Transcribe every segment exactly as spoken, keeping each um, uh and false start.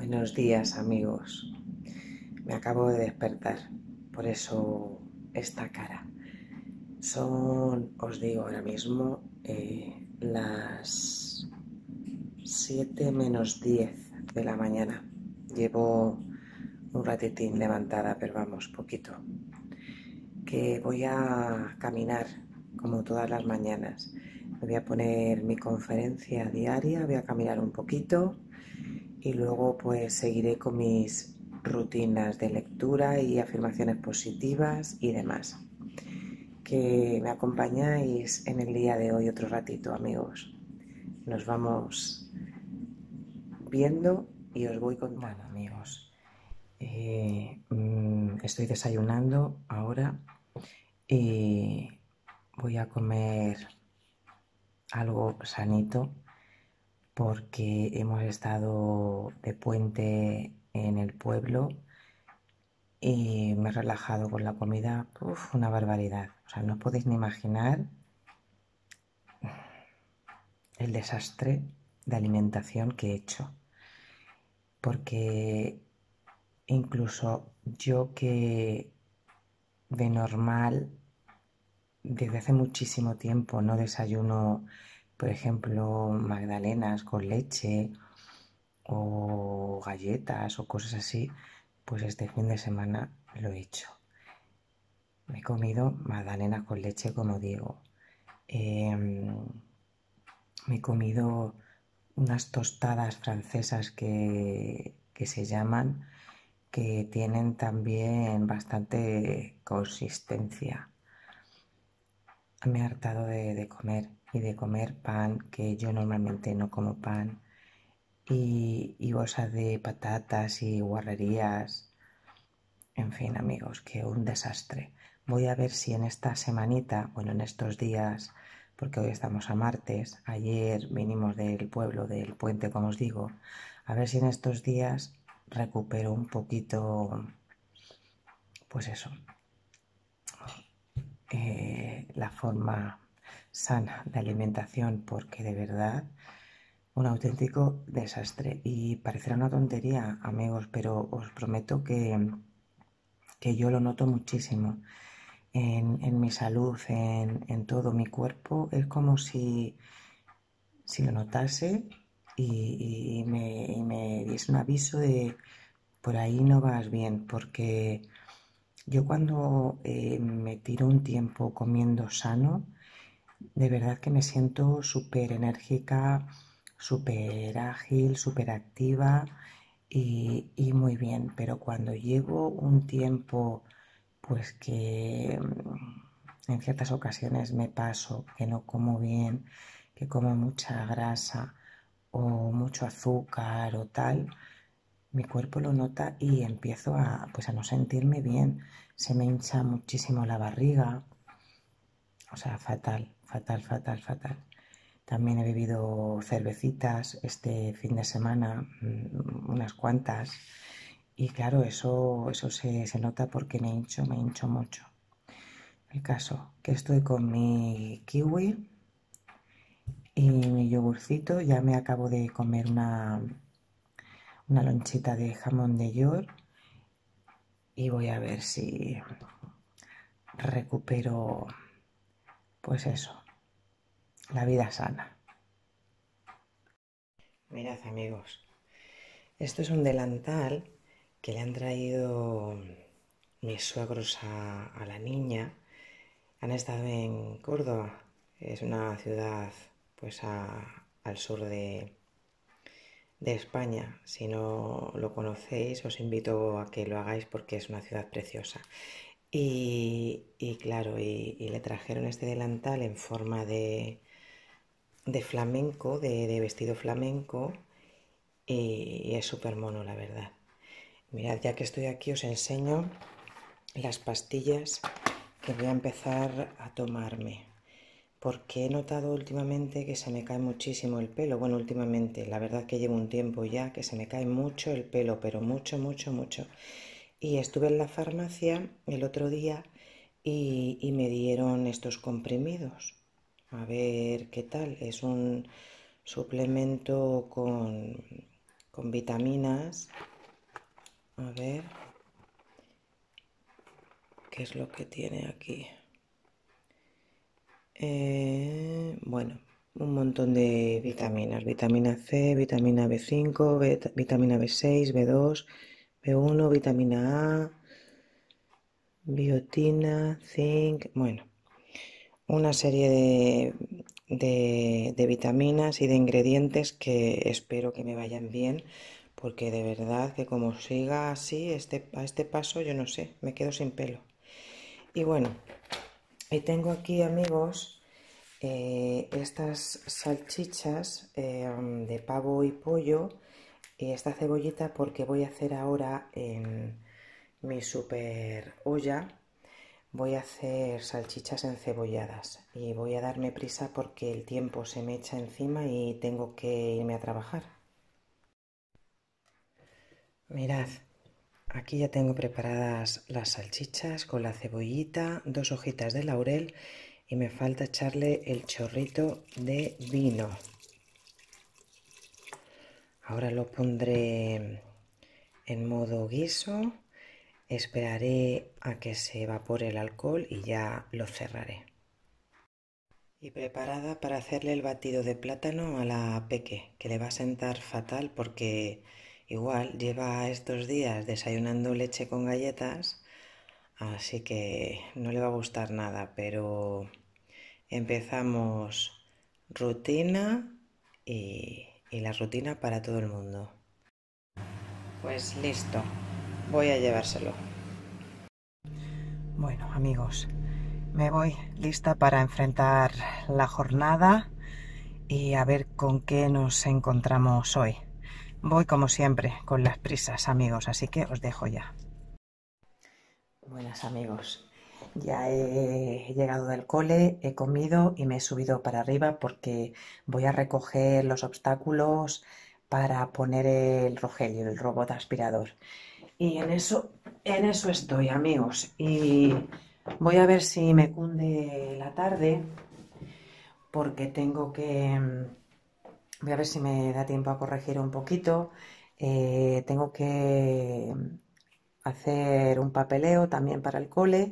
Buenos días, amigos. Me acabo de despertar, por eso esta cara. Son, os digo ahora mismo, eh, las siete menos diez de la mañana. Llevo un ratitín levantada, pero vamos, poquito. Que voy a caminar, como todas las mañanas. Me voy a poner mi conferencia diaria, voy a caminar un poquito y luego pues seguiré con mis rutinas de lectura y afirmaciones positivas y demás. Que me acompañáis en el día de hoy otro ratito, amigos. Nos vamos viendo y os voy contando. Bueno, amigos, eh, mm, estoy desayunando ahora y voy a comer algo sanito porque hemos estado de puente en el pueblo y me he relajado con la comida, uf, una barbaridad. O sea, no podéis ni imaginar el desastre de alimentación que he hecho. Porque incluso yo que de normal, desde hace muchísimo tiempo, no desayuno, por ejemplo, magdalenas con leche o galletas o cosas así, pues este fin de semana lo he hecho. Me he comido magdalena con leche, como digo. Eh, me he comido unas tostadas francesas que, que se llaman, que tienen también bastante consistencia. Me he hartado de, de comer y de comer pan, que yo normalmente no como pan, y, y bolsas de patatas y guarrerías. En fin, amigos, que un desastre. Voy a ver si en esta semanita, bueno, en estos días, porque hoy estamos a martes, ayer vinimos del pueblo, del puente, como os digo, a ver si en estos días recupero un poquito, pues eso, eh, la forma sana de alimentación, porque de verdad, un auténtico desastre. Y parecerá una tontería, amigos, pero os prometo que, que yo lo noto muchísimo. En, en mi salud, en, en todo mi cuerpo, es como si, si lo notase y, y me, y me diese un aviso de por ahí no vas bien, porque yo cuando eh, me tiro un tiempo comiendo sano, de verdad que me siento súper enérgica, súper ágil, súper activa y, y muy bien, pero cuando llevo un tiempo pues que mm, en ciertas ocasiones me paso, que no como bien, que como mucha grasa o mucho azúcar o tal, mi cuerpo lo nota y empiezo a, pues a no sentirme bien. Se me hincha muchísimo la barriga, o sea, fatal, fatal, fatal, fatal. También he bebido cervecitas este fin de semana, mm, unas cuantas, y claro, eso, eso se, se nota porque me hincho, me hincho mucho. El caso, que estoy con mi kiwi y mi yogurcito. Ya me acabo de comer una, una lonchita de jamón de york y voy a ver si recupero, pues eso, la vida sana. Mirad, amigos, esto es un delantal que le han traído mis suegros a, a la niña. Han estado en Córdoba, es una ciudad pues a, al sur de, de España. Si no lo conocéis, os invito a que lo hagáis porque es una ciudad preciosa. Y, y claro, y, y le trajeron este delantal en forma de, de flamenco, de, de vestido flamenco, y, y es súper mono, la verdad. Mirad, ya que estoy aquí os enseño las pastillas que voy a empezar a tomarme, porque he notado últimamente que se me cae muchísimo el pelo. Bueno, últimamente, la verdad que llevo un tiempo ya que se me cae mucho el pelo, pero mucho, mucho, mucho. Y estuve en la farmacia el otro día y, y me dieron estos comprimidos. A ver qué tal. Es un suplemento con, con vitaminas. A ver, ¿qué es lo que tiene aquí? Eh, bueno, un montón de vitaminas. Vitamina C, vitamina B cinco, beta- vitamina B seis, B dos, B uno, vitamina A, biotina, zinc. Bueno, una serie de, de, de vitaminas y de ingredientes que espero que me vayan bien, porque de verdad que como siga así, este, a este paso, yo no sé, me quedo sin pelo. Y bueno, y tengo aquí, amigos, eh, estas salchichas eh, de pavo y pollo y esta cebollita porque voy a hacer ahora en mi super olla. Voy a hacer salchichas encebolladas y voy a darme prisa porque el tiempo se me echa encima y tengo que irme a trabajar. Mirad, aquí ya tengo preparadas las salchichas con la cebollita, dos hojitas de laurel y me falta echarle el chorrito de vino. Ahora lo pondré en modo guiso, esperaré a que se evapore el alcohol y ya lo cerraré. Y preparada para hacerle el batido de plátano a la Peque, que le va a sentar fatal porque igual lleva estos días desayunando leche con galletas, así que no le va a gustar nada, pero empezamos rutina y, y la rutina para todo el mundo. Pues listo, voy a llevárselo. Bueno, amigos, me voy lista para enfrentar la jornada y a ver con qué nos encontramos hoy. Voy como siempre con las prisas, amigos, así que os dejo ya. Buenas, amigos. Ya he llegado del cole, he comido y me he subido para arriba porque voy a recoger los obstáculos para poner el Rogelio, el robot aspirador. Y en eso, en eso estoy, amigos. Y voy a ver si me cunde la tarde porque tengo que... Voy a ver si me da tiempo a corregir un poquito. Eh, tengo que hacer un papeleo también para el cole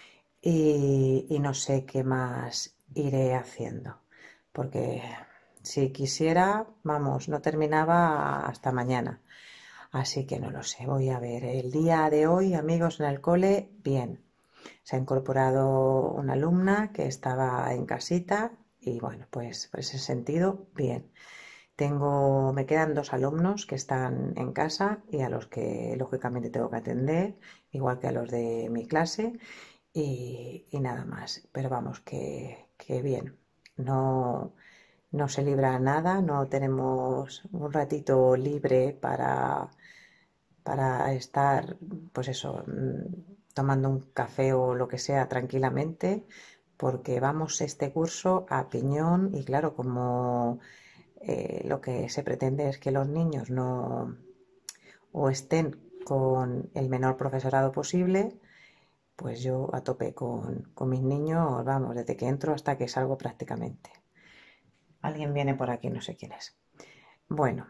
y, y no sé qué más iré haciendo. Porque si quisiera, vamos, no terminaba hasta mañana. Así que no lo sé, voy a ver. El día de hoy, amigos, en el cole, bien. Se ha incorporado una alumna que estaba en casita y bueno, pues por ese sentido, bien. Tengo, me quedan dos alumnos que están en casa y a los que lógicamente tengo que atender, igual que a los de mi clase y, y nada más. Pero vamos, que, que bien. No, no se libra nada, no tenemos un ratito libre para para estar, pues eso, tomando un café o lo que sea tranquilamente, porque vamos este curso a piñón y claro, como eh, lo que se pretende es que los niños no o estén con el menor profesorado posible, pues yo a tope con, con mis niños, vamos, desde que entro hasta que salgo prácticamente. Alguien viene por aquí, no sé quién es. Bueno,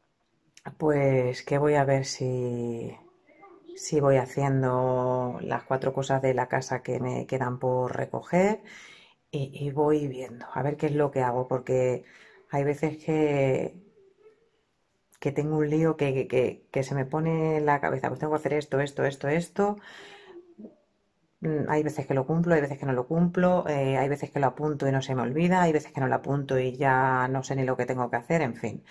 pues que voy a ver si, si voy haciendo las cuatro cosas de la casa que me quedan por recoger y, y voy viendo a ver qué es lo que hago, porque hay veces que, que tengo un lío que, que, que, que se me pone en la cabeza, pues tengo que hacer esto, esto, esto, esto. Mm, Hay veces que lo cumplo, hay veces que no lo cumplo, eh, hay veces que lo apunto y no se me olvida, hay veces que no lo apunto y ya no sé ni lo que tengo que hacer, en fin.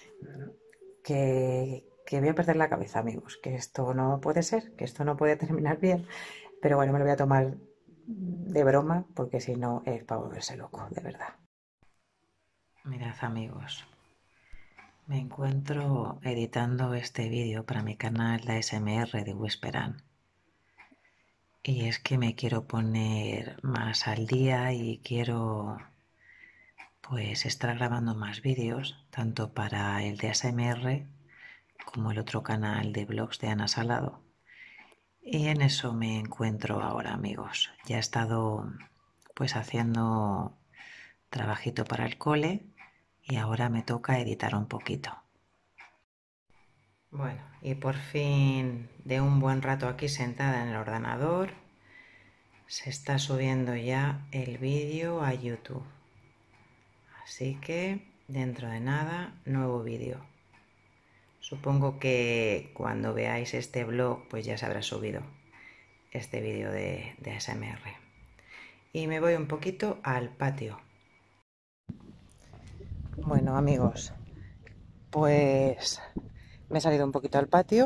Que, que voy a perder la cabeza, amigos, que esto no puede ser, que esto no puede terminar bien. Pero bueno, me lo voy a tomar de broma porque si no es para volverse loco, de verdad. Mirad, amigos, me encuentro editando este vídeo para mi canal de A S M R de Whisperan. Y es que me quiero poner más al día y quiero pues estar grabando más vídeos, tanto para el de A S M R como el otro canal de vlogs de Ana Salado. Y en eso me encuentro ahora, amigos. Ya he estado pues haciendo trabajito para el cole y ahora me toca editar un poquito. Bueno, y por fin, de un buen rato aquí sentada en el ordenador, se está subiendo ya el vídeo a YouTube. Así que, dentro de nada, nuevo vídeo. Supongo que cuando veáis este vlog, pues ya se habrá subido este vídeo de, de A S M R. Y me voy un poquito al patio. Bueno, amigos, pues me he salido un poquito al patio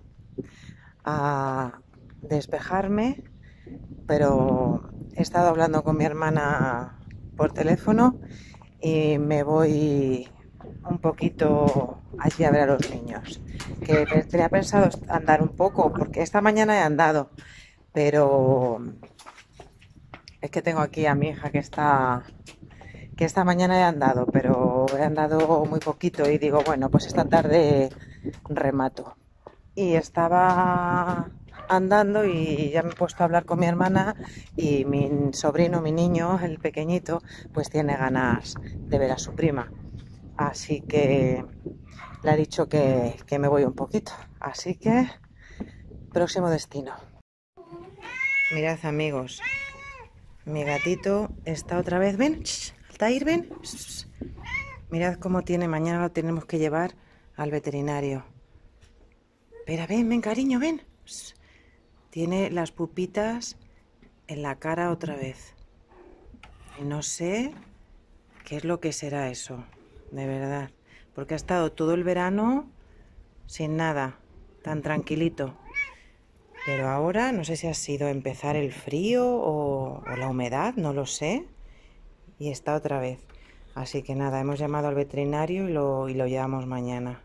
a despejarme, pero he estado hablando con mi hermana por teléfono y me voy un poquito allí a ver a los niños. Que tenía pensado andar un poco, porque esta mañana he andado, pero es que tengo aquí a mi hija que está que esta mañana he andado, pero he andado muy poquito y digo, bueno, pues esta tarde remato. Y estaba andando y ya me he puesto a hablar con mi hermana y mi sobrino, mi niño, el pequeñito, pues tiene ganas de ver a su prima. Así que le he dicho que, que me voy un poquito. Así que, próximo destino. Mirad, amigos, mi gatito está otra vez, ven, Altair, ven. Mirad cómo tiene, mañana lo tenemos que llevar al veterinario. Espera, ven, ven, cariño, ven. Tiene las pupitas en la cara otra vez. Y no sé qué es lo que será eso, de verdad. Porque ha estado todo el verano sin nada, tan tranquilito. Pero ahora no sé si ha sido empezar el frío o, o la humedad, no lo sé. Y está otra vez. Así que nada, hemos llamado al veterinario y lo, y lo llevamos mañana.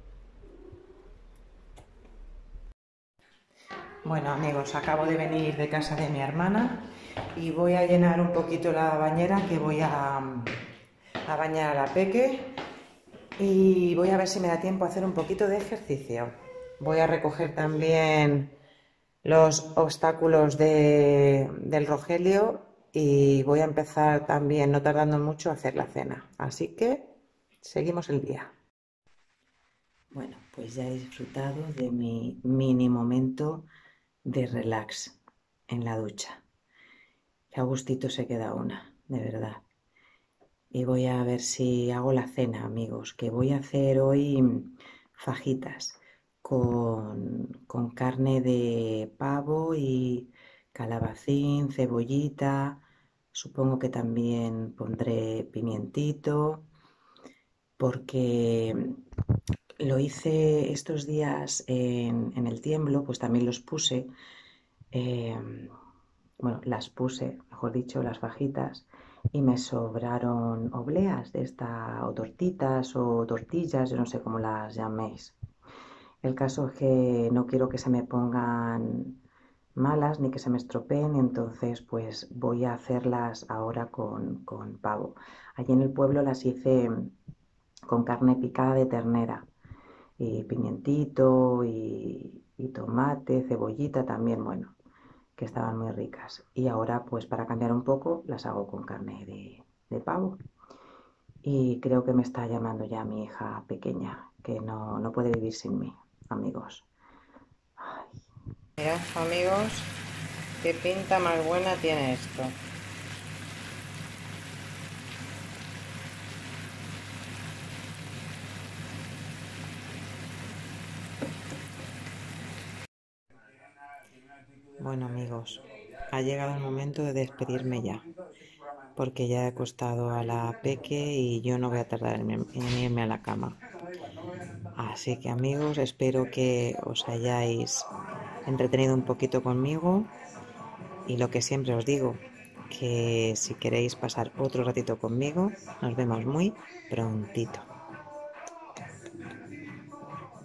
Bueno, amigos, acabo de venir de casa de mi hermana y voy a llenar un poquito la bañera, que voy a, a bañar a la peque, y voy a ver si me da tiempo a hacer un poquito de ejercicio. Voy a recoger también los obstáculos de, del Rogelio y voy a empezar también, no tardando mucho, a hacer la cena. Así que seguimos el día. Bueno, pues ya he disfrutado de mi mini momento de relax en la ducha. Qué a gustito se queda una, de verdad. Y voy a ver si hago la cena, amigos, que voy a hacer hoy fajitas con, con carne de pavo y calabacín, cebollita. Supongo que también pondré pimientito, porque lo hice estos días en, en el tiemblo, pues también los puse. Eh, bueno, las puse, mejor dicho, las fajitas, y me sobraron obleas de esta, o tortitas, o tortillas, yo no sé cómo las llaméis. El caso es que no quiero que se me pongan malas ni que se me estropeen, entonces pues voy a hacerlas ahora con, con pavo. Allí en el pueblo las hice con carne picada de ternera, y pimientito, y, y tomate, cebollita también, bueno, que estaban muy ricas. Y ahora, pues para cambiar un poco, las hago con carne de, de pavo. Y creo que me está llamando ya mi hija pequeña, que no, no puede vivir sin mí, amigos. Ay. Mirad, amigos, qué pinta más buena tiene esto. Bueno, amigos, ha llegado el momento de despedirme ya, porque ya he acostado a la peque y yo no voy a tardar en, en irme a la cama. Así que, amigos, espero que os hayáis entretenido un poquito conmigo, y lo que siempre os digo, que si queréis pasar otro ratito conmigo, nos vemos muy prontito.